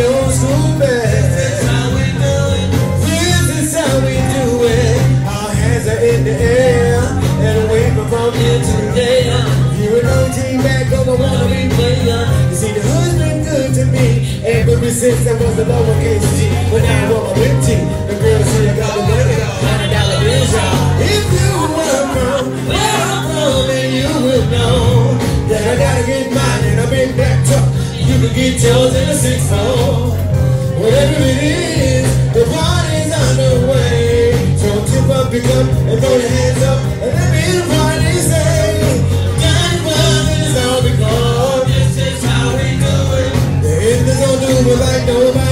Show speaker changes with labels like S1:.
S1: old school band. This is how we do it. This is how we do it. Our hands are in the air and wave from here to there. You're an old team back over, wanna be player. You see, the hood's been good to me ever since I was the lowercase G. But now I'm a big T. The girls say got the money, $100 bills, y'all. If you were from where I'm from, then you will know that I gotta get mine and I'm in that truck. You can get yours in a 6-4. Whatever it is, the party's on the way. So tip up your cup and throw your hands up and let me the party say, God was is all because this is how we do it. The Indians don't do it like nobody.